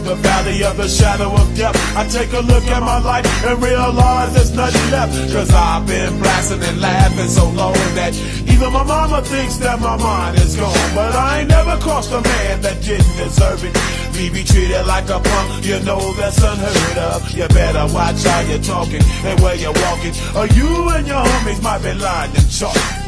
through the valley of the shadow of death, I take a look at my life and realize there's nothing left. Cause I've been blasting and laughing so long that even my mama thinks that my mind is gone. But I ain't never crossed a man that didn't deserve it. Me be treated like a punk, you know that's unheard of. You better watch how you're talking and where you're walking, or you and your homies might be lying and chalk.